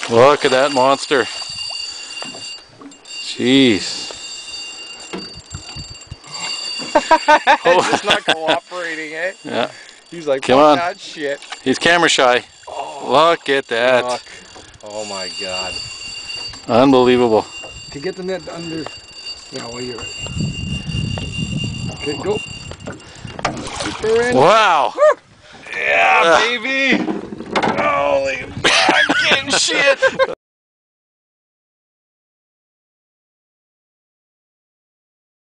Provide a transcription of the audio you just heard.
Look at that monster. Jeez. It's just not cooperating, eh? Yeah. He's like, come fuck on. that shit. He's camera shy. Oh, look at that. fuck. Oh my god. Unbelievable. Okay, get the net under. Yeah, well, you're ready. Okay, go. Keep her in. Wow. Yeah, baby. Holy fucking shit.